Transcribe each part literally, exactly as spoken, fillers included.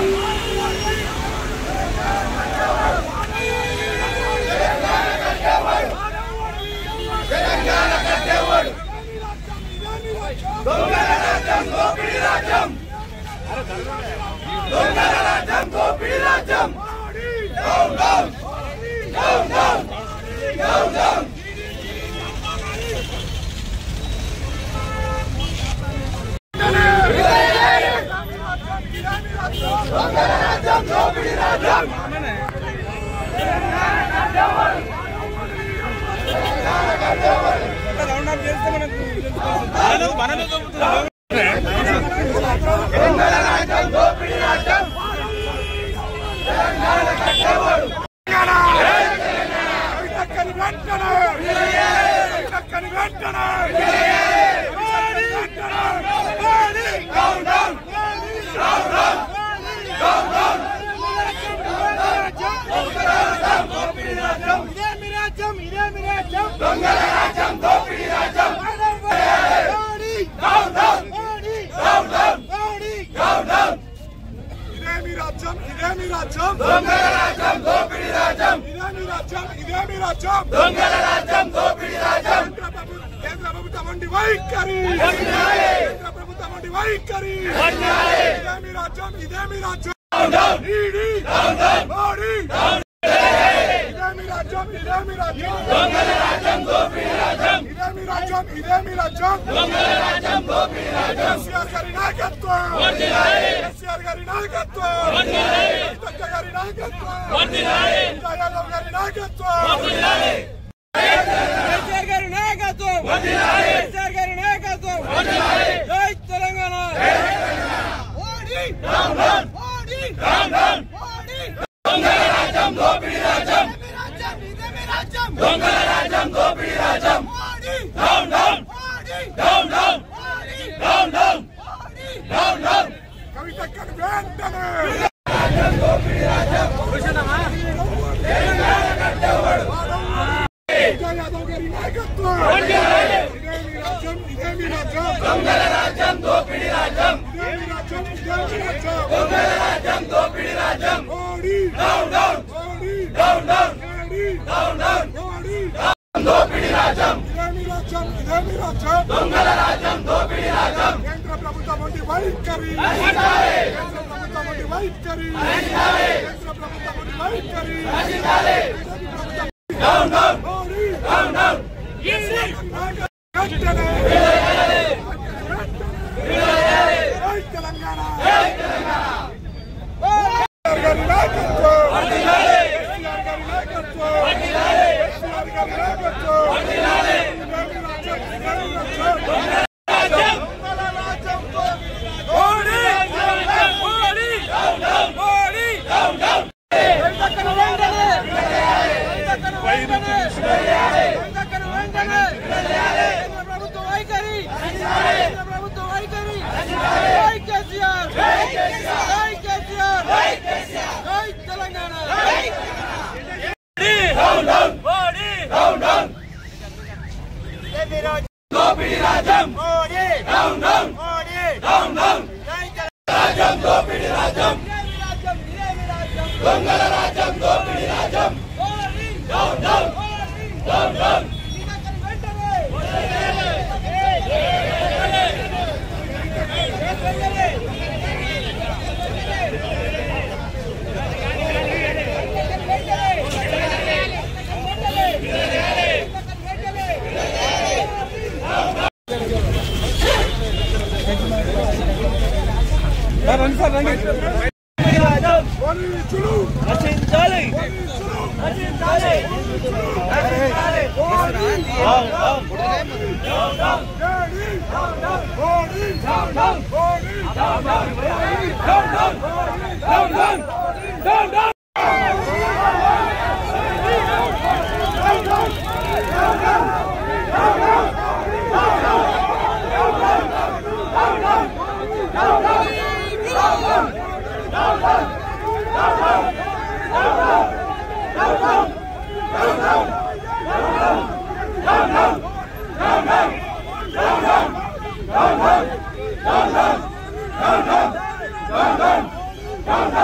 Down, down, down, down, down, down, down, down.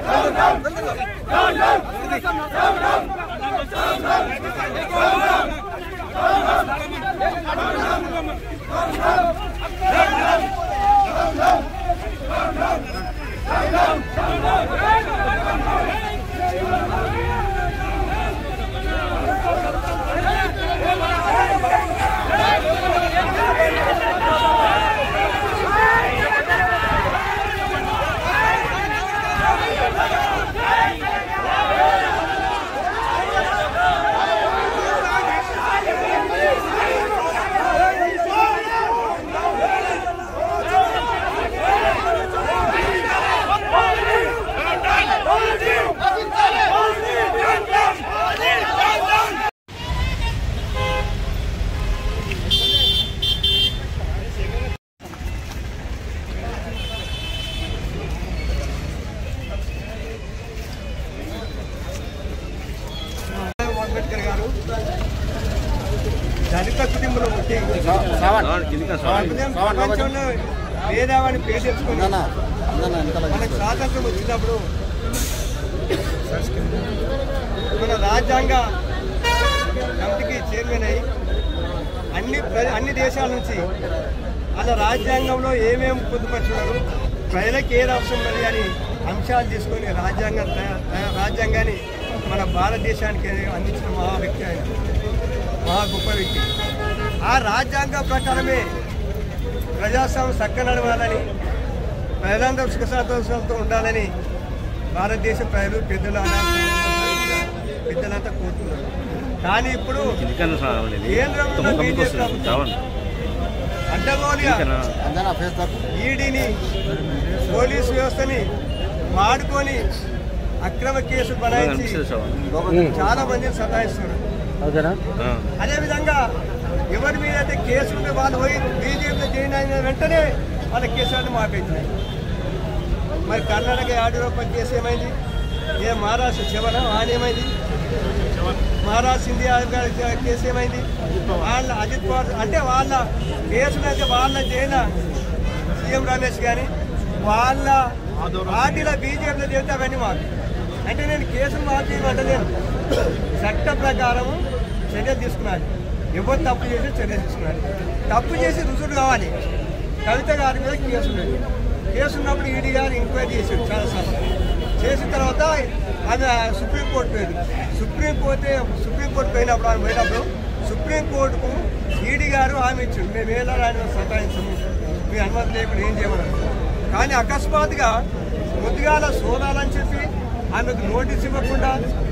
దళిత కుటుంబంలో పుట్టి ప్రపంచంలో వేదావాన్ని పేరు తెచ్చుకుని మనకు స్వాతంత్రం వచ్చినప్పుడు మన రాజ్యాంగ కమిటీకి చైర్మన్ అయ్యి అన్ని అన్ని దేశాల నుంచి అలా రాజ్యాంగంలో ఏమేమి పొందుపరుచున్నారు, ప్రజలకు ఏది అవసరం మరి అని అంశాలు తీసుకొని రాజ్యాంగం రాజ్యాంగాన్ని మన భారతదేశానికి అందించిన మహా వ్యక్తి ఆయన, మహా గొప్ప వ్యక్తి. ఆ రాజ్యాంగం ప్రకారమే ప్రజాస్వామ్యం చక్క నడవాలని, ప్రజలందరూ సుఖ సంతోషాలతో ఉండాలని భారతదేశ ప్రజలు పెద్దలు పెద్దలంతా కోరుతున్నారు. కానీ ఇప్పుడు కేంద్రంలో బీజేపీ ప్రభుత్వం అడ్డగోలుగా ఈడీని పోలీసు వ్యవస్థని వాడుకొని అక్రమ కేసులు బనాయించి చాలా మందిని సతాయిస్తున్నారు. అదేవిధంగా ఎవరి మీద అయితే కేసులు వాళ్ళు పోయి బీజేపీలో జాయిన్ అయిన వెంటనే వాళ్ళ కేసులను మాపేసినాయి. మరి కర్ణాటక యాడూరప్ప కేసు ఏమైంది? ఏ మహారాష్ట్ర శివన ఆయన ఏమైంది? మహారాష్ట్ర ఇండియా కేసు ఏమైంది? వాళ్ళ అజిత్ పవార్ అంటే వాళ్ళ కేసులు అయితే వాళ్ళ జైన సీఎం రమేష్ కానీ వాళ్ళ పార్టీలో బీజేపీలో చేస్తే అవన్నీ మాకు అంటే నేను కేసులు మార్చేయమంటలేను. చట్ట ప్రకారం చర్యలు తీసుకున్నాను. ఎవరు తప్పు చేసి చర్యలు తీసుకున్నాను. తప్పు చేసి రుజువులు కావాలి. కవిత గారి మీద కేసు ఉన్నది. కేసు ఉన్నప్పుడు ఈడీ గారు ఎంక్వైరీ చేశాడు చాలాసార్లు. చేసిన తర్వాత ఆమె సుప్రీంకోర్టు పోయింది. సుప్రీంకోర్టు సుప్రీంకోర్టు పోయినప్పుడు ఆమె పోయినప్పుడు సుప్రీంకోర్టుకు ఈడీ గారు హామీ ఇచ్చాడు, మేము ఏదో ఆయన సతాయించము, మీ అనుమతి లేకుండా ఏం చేయమన్నారు. కానీ అకస్మాత్తుగా ముద్దుగాల సోదాలని చెప్పి ఆమెకు నోటీస్ ఇవ్వకుండా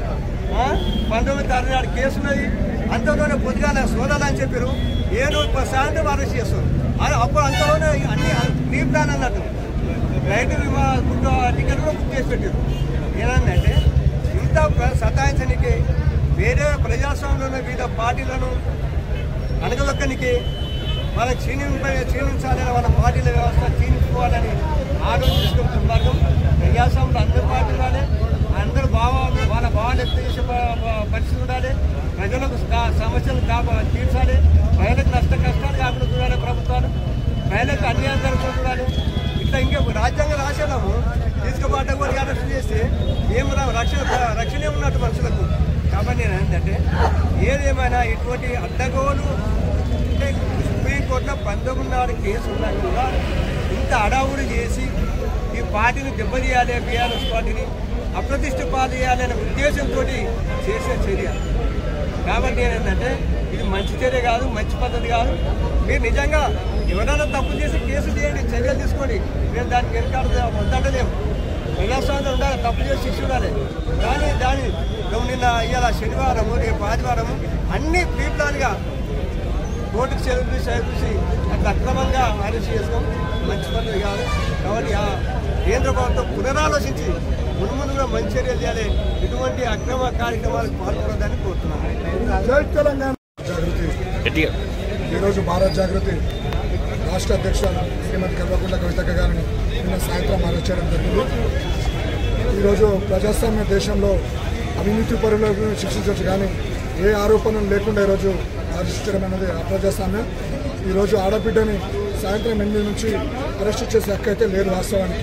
పంతొమ్మిది తారీఖు నాడు కేసు ఉన్నది, అంతలోనే పొద్దుగాల సోదాలని చెప్పారు. ఏడు సాయంత్రం అరెస్ట్ చేస్తారు. అప్పుడు అంతలోనే అన్ని ప్రీ ప్లాన్ అన్నట్టు రైతు బీమా టికెట్ కూడా బుక్ చేసి పెట్టారు. ఏనంటే ఇంత సతాయించడానికి వేరే ప్రజాస్వామ్యంలో వివిధ పార్టీలను అణగదొక్కనికి వాళ్ళ క్షీణి క్షీణించాలని వాళ్ళ పార్టీల వ్యవస్థ క్షీణించుకోవాలని ఆలోచించుకుంటున్న మార్గం ప్రజాస్వామ్యంలో అందరి పార్టీలు ఉండాలి. అందరూ భావాలు వాళ్ళ భావాలు వ్యక్తం చేసే పరిస్థితి ఉండాలి. ప్రజలకు సమస్యలు కాపా తీర్చాలి. ప్రజలకు నష్ట కష్టాలు కాకుండా చూడాలి. ప్రభుత్వాలు ప్రజలకు అన్యాయం జరుగుతూ చూడాలి. ఇట్లా ఇంకా రాజ్యాంగం రాసేదాము తీసుకుపోవట కూడా అరెస్ట్ చేస్తే ఏం రక్షణ రక్షణ ఉన్నట్టు మనుషులకు. కాబట్టి నేను ఏంటంటే ఏదేమైనా ఇటువంటి అడ్డగోలు అంటే సుప్రీంకోర్టులో పంతొమ్మిది నాడు కేసు ఉన్నా కూడా ఇంత అడావుడి చేసి ఈ పార్టీని దెబ్బతీయాలి, బీఆర్ఎస్ పార్టీని అప్రతిష్ట పాలు చేయాలనే ఉద్దేశంతో చేసే చర్య. కాబట్టి ఏంటంటే ఇది మంచి చర్య కాదు, మంచి పద్ధతి కాదు. మీరు నిజంగా ఎవరైనా తప్పు చేసి కేసు చేయండి, చర్యలు తీసుకోండి. మేము దానికి వెనకాడ వద్దంటలేము. ప్రజాస్వామ్యం ఉండాలి, తప్పు చేసి శిక్ష ఉండాలి. కానీ దాని నిన్న ఇవాళ శనివారము రేపు ఆదివారము అన్ని ప్రీ ప్లాన్గా కోర్టుకు చెల్లి చూసి అట్లా అక్రమంగా అరెస్ట్ చేసుకోం మంచి పద్ధతి కాదు. కాబట్టి ఆ కేంద్ర ప్రభుత్వం పునరాలోచించి మున్ముందు కూడా మంచి చర్యలు చేయాలి. ఇటువంటి అక్రమ కార్యక్రమాలకు పాల్గొనదని కోరుతున్నాను. జై తెలంగాణ జాగృతి. ఈరోజు భారత్ జాగృతి రాష్ట్ర అధ్యక్షులు శ్రీమతి కల్వకుంట్ల కవితక్క గారిని నిన్న సాయంత్రం అరెస్ట్ చేయడం జరిగింది. ఈరోజు ప్రజాస్వామ్య దేశంలో అవినీతి పరులను శిక్షించవచ్చు, కానీ ఏ ఆరోపణలు లేకుండా ఈరోజు అరెస్ట్ చేయడం అనేది అప్రజాస్వామ్యం. ఈరోజు ఆడబిడ్డని సాయంత్రం ఎనిమిది నుంచి అరెస్ట్ చేసే హక్కు అయితే లేదు వాస్తవానికి.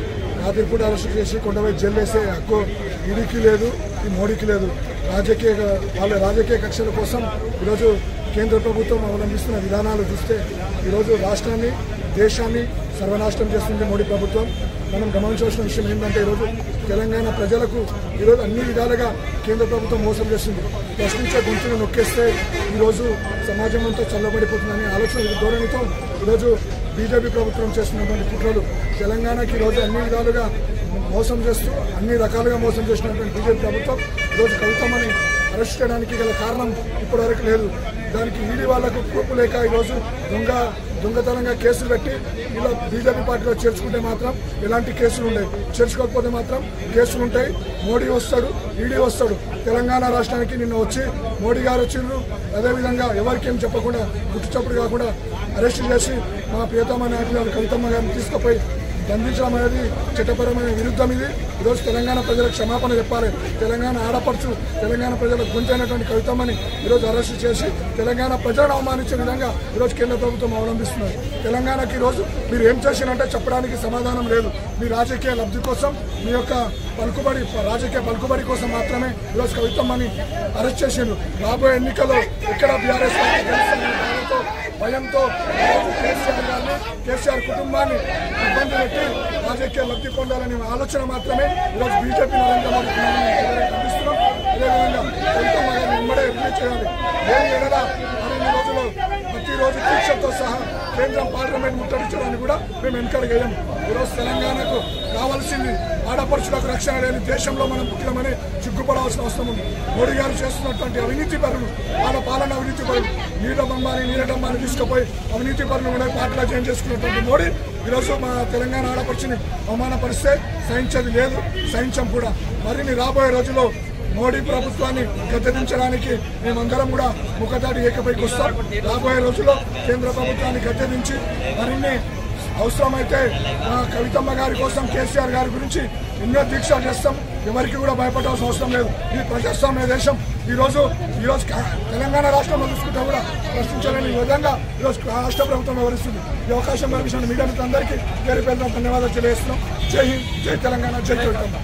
రాత్రిపూట అరెస్ట్ చేసి కొండపై జైలు వేసే హక్కు ఈడీకి లేదు, ఈ మోడీకి లేదు. రాజకీయ వాళ్ళ రాజకీయ కక్షల కోసం ఈరోజు కేంద్ర ప్రభుత్వం అవలంబిస్తున్న విధానాలు చూస్తే ఈరోజు రాష్ట్రాన్ని దేశాన్ని సర్వనాశనం చేస్తుంది మోడీ ప్రభుత్వం. మనం గమనించాల్సిన విషయం ఏంటంటే ఈరోజు తెలంగాణ ప్రజలకు ఈరోజు అన్ని విధాలుగా కేంద్ర ప్రభుత్వం మోసం చేస్తుంది. ప్రశ్నించే గొంతును నొక్కేస్తే ఈరోజు సమాజం అంతా చల్లబడిపోతుందనే ఆలోచన ధోరణితో ఈరోజు బీజేపీ ప్రభుత్వం చేస్తున్నటువంటి కుట్రలు తెలంగాణకి ఈరోజు అన్ని విధాలుగా మోసం చేస్తూ అన్ని రకాలుగా మోసం చేసినటువంటి బీజేపీ ప్రభుత్వం ఈరోజు కవితమ్మని అరెస్ట్ చేయడానికి గల కారణం ఇప్పటివరకు లేదు. దానికి ఈడీ వాళ్లకు ప్రూఫ్ లేక ఈరోజు దొంగ దొంగతనంగా కేసులు పెట్టి ఇలా బీజేపీ పార్టీలో చేర్చుకుంటే మాత్రం ఎలాంటి కేసులు ఉండవు, చేర్చుకోకపోతే మాత్రం కేసులు ఉంటాయి. మోడీ వస్తాడు, ఈడీ వస్తాడు. తెలంగాణ రాష్ట్రానికి నిన్న వచ్చి మోడీ గారు వచ్చిండ్రు. అదేవిధంగా ఎవరికేం చెప్పకుండా గుర్తు చప్పుడు కాకుండా అరెస్ట్ చేసి మా ప్రియతమ నాయకులు కవితమ్మ గారిని తీసుకుపోయి బంధించడం అనేది చట్టపరమైన విరుద్ధం. ఇది ఈరోజు తెలంగాణ ప్రజలకు క్షమాపణ చెప్పాలి. తెలంగాణ ఆడపడుచు తెలంగాణ ప్రజలకు గొంతైనటువంటి కవితమ్మని ఈరోజు అరెస్ట్ చేసి తెలంగాణ ప్రజలను అవమానించే విధంగా ఈరోజు కేంద్ర ప్రభుత్వం అవలంబిస్తున్నారు. తెలంగాణకి ఈరోజు మీరు ఏం చేసినంటే చెప్పడానికి సమాధానం లేదు. మీ రాజకీయ లబ్ధి కోసం, మీ యొక్క పలుకుబడి రాజకీయ పలుకుబడి కోసం మాత్రమే ఈరోజు కవితమ్మని అరెస్ట్ చేసిండ్రు. రాబోయే ఎన్నికల్లో ఎక్కడ బీఆర్ఎస్ పార్టీ భయంతో కేసీఆర్ గారిని కేసీఆర్ కుటుంబాన్ని ఇబ్బంది పెట్టి రాజకీయ లబ్ధి పొందాలనే ఆలోచన మాత్రమే ఈరోజు బీజేపీ నరేంద్ర మోడీ కనిపిస్తున్నాం. అదేవిధంగా కవితమ్మ గారిని ఇమ్మడే రిలీజ్ చేయాలి. ఏం లేదా మరిన్ని రోజులు ప్రతిరోజు దీక్షతో సహా కేంద్రం పార్లమెంట్ ముట్టడించడానికి కూడా మేము వెనకడుగేయం. ఈరోజు తెలంగాణకు కావాల్సింది ఆడపడుచులకు రక్షణ లేని దేశంలో మనం పుట్టినమని సిగ్గుపడాల్సిన అవసరం ఉంది. మోడీ గారు చేస్తున్నటువంటి అవినీతి పరులు, వాళ్ళ పాలన అవినీతి పరులు, నీట బొమ్మని నీరడమ్మాని తీసుకుపోయి అవినీతి పరులు కూడా పార్టీలో చేంజ్ చేసుకున్నటువంటి మోడీ ఈరోజు మా తెలంగాణ ఆడపడుచుని అవమానపరిస్తే సహించేది లేదు, సహించం కూడా. మరిన్ని రాబోయే రోజుల్లో మోడీ ప్రభుత్వాన్ని గద్దెదించడానికి మేమందరం కూడా ముఖదాడి ఏకపైకి వస్తాం. రాబోయే రోజుల్లో కేంద్ర ప్రభుత్వాన్ని గద్దెదించి మరిన్ని అవసరమైతే మా కవితమ్మ గారి కోసం కేసీఆర్ గారి గురించి ఎన్నో దీక్షలు చేస్తాం. ఎవరికి కూడా భయపడాల్సిన అవసరం లేదు. ఇది ప్రజాస్వామ్య దేశం. ఈరోజు ఈరోజు తెలంగాణ రాష్ట్రంలో చూసుకుంటే కూడా ప్రశ్నించలేని విధంగా ఈరోజు రాష్ట్ర ప్రభుత్వం వ్యవహరిస్తుంది. ఈ అవకాశం కల్పించిన మీడియా మిత్రులందరికీ పేరు పేరున ధన్యవాదాలు తెలియజేస్తున్నాం. జై హింద్, జై తెలంగాణ, జై కవితమ్మ.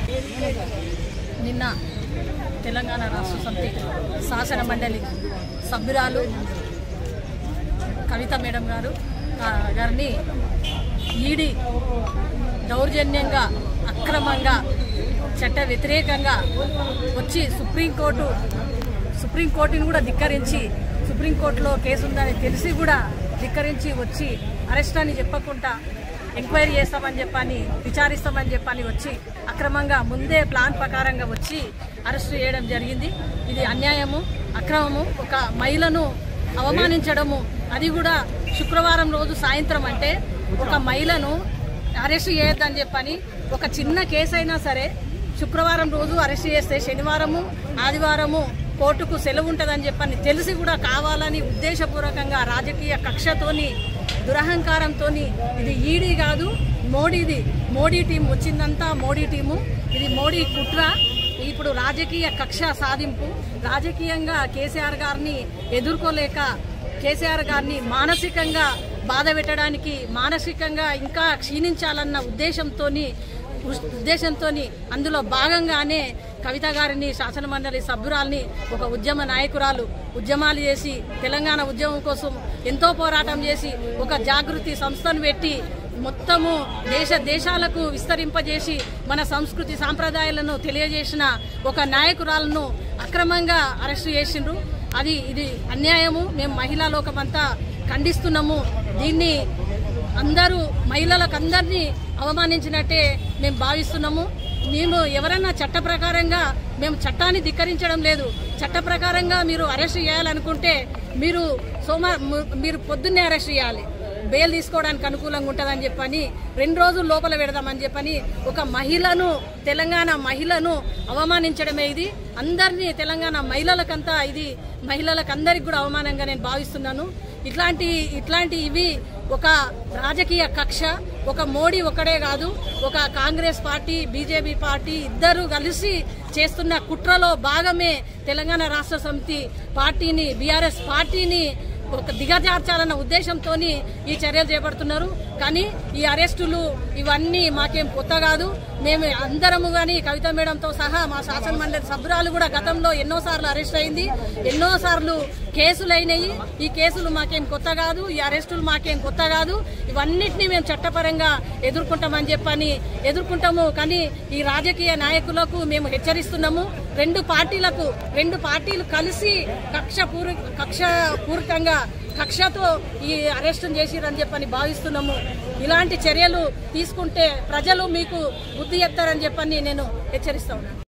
నిన్న తెలంగాణ రాష్ట్ర సమితి శాసన మండలి సభ్యురాలు కవిత మేడం గారు గారిని ఈడీ దౌర్జన్యంగా అక్రమంగా చట్ట వ్యతిరేకంగా వచ్చి సుప్రీంకోర్టు సుప్రీంకోర్టుని కూడా ధిక్కరించి సుప్రీంకోర్టులో కేసు ఉందని తెలిసి కూడా ధిక్కరించి వచ్చి అరెస్ట్ అని చెప్పకుండా ఎంక్వైరీ చేస్తామని చెప్పని విచారిస్తామని చెప్పని వచ్చి అక్రమంగా ముందే ప్లాన్ ప్రకారంగా వచ్చి అరెస్టు చేయడం జరిగింది. ఇది అన్యాయము, అక్రమము. ఒక మహిళను అవమానించడము, అది కూడా శుక్రవారం రోజు సాయంత్రం. అంటే ఒక మహిళను అరెస్ట్ చేయొద్దని చెప్పని ఒక చిన్న కేసు అయినా సరే శుక్రవారం రోజు అరెస్ట్ చేస్తే శనివారము ఆదివారము కోర్టుకు సెలవు ఉంటుందని చెప్పని తెలిసి కూడా కావాలని ఉద్దేశపూర్వకంగా రాజకీయ కక్షతోని దురహంకారంతో ఇది ఈడీ కాదు మోడీది, మోడీ టీం వచ్చిందంతా మోడీ టీము. ఇది మోడీ కుట్ర. ఇప్పుడు రాజకీయ కక్ష సాధింపు, రాజకీయంగా కేసీఆర్ గారిని ఎదుర్కోలేక కేసీఆర్ గారిని మానసికంగా బాధ పెట్టడానికి, మానసికంగా ఇంకా క్షీణించాలన్న ఉద్దేశంతోని ఉద్దేశంతోని అందులో భాగంగానే కవిత గారిని శాసనమండలి సభ్యురాల్ని ఒక ఉద్యమ నాయకురాలు ఉద్యమాలు చేసి తెలంగాణ ఉద్యమం కోసం ఎంతో పోరాటం చేసి ఒక జాగృతి సంస్థను పెట్టి మొత్తము దేశ దేశాలకు విస్తరింపజేసి మన సంస్కృతి సాంప్రదాయాలను తెలియజేసిన ఒక నాయకురాలను అక్రమంగా అరెస్టు చేసిండ్రు. అది ఇది అన్యాయము. మేము మహిళా లోకమంతా ఖండిస్తున్నాము. దీన్ని అందరూ మహిళలకు అందరినీ అవమానించినట్టే మేము భావిస్తున్నాము. మేము ఎవరన్నా చట్ట ప్రకారంగా మేము చట్టాన్ని ధిక్కరించడం లేదు. చట్ట ప్రకారంగా మీరు అరెస్ట్ చేయాలనుకుంటే మీరు సోమ మీరు పొద్దున్నే అరెస్ట్ చేయాలి, బెయిల్ తీసుకోవడానికి అనుకూలంగా ఉంటుందని చెప్పని రెండు రోజులు లోపల పెడదామని చెప్పని ఒక మహిళను తెలంగాణ మహిళను అవమానించడమే ఇది. అందరినీ తెలంగాణ మహిళలకంతా ఇది మహిళలకందరికి కూడా అవమానంగా నేను భావిస్తున్నాను. ఇట్లాంటి ఇట్లాంటి ఇవి ఒక రాజకీయ కక్ష. ఒక మోడీ ఒకడే కాదు, ఒక కాంగ్రెస్ పార్టీ బీజేపీ పార్టీ ఇద్దరు కలిసి చేస్తున్న కుట్రలో భాగమే తెలంగాణ రాష్ట్ర సమితి పార్టీని బీఆర్ఎస్ పార్టీని ఒక దిగజార్చాలన్న ఉద్దేశంతో ఈ చర్యలు చేపడుతున్నారు. కానీ ఈ అరెస్టులు ఇవన్నీ మాకేం కొత్త కాదు. మేము అందరము కానీ కవిత మేడంతో సహా మా శాసన మండలి సభ్యురాలు కూడా గతంలో ఎన్నోసార్లు అరెస్ట్ అయింది, ఎన్నోసార్లు కేసులు అయినాయి. ఈ కేసులు మాకేం కొత్త కాదు, ఈ అరెస్టులు మాకేం కొత్త కాదు. ఇవన్నిటినీ మేము చట్టపరంగా ఎదుర్కొంటామని చెప్పని ఎదుర్కొంటాము. కానీ ఈ రాజకీయ నాయకులకు మేము హెచ్చరిస్తున్నాము, రెండు పార్టీలకు రెండు పార్టీలు కలిసి కక్ష పూర్ కక్ష పూర్వకంగా కక్షతో ఈ అరెస్టును చేసిరని చెప్పని భావిస్తున్నాము. ఇలాంటి చర్యలు తీసుకుంటే ప్రజలు మీకు బుద్ధి చెప్తారని చెప్పని నేను హెచ్చరిస్తా ఉన్నాను.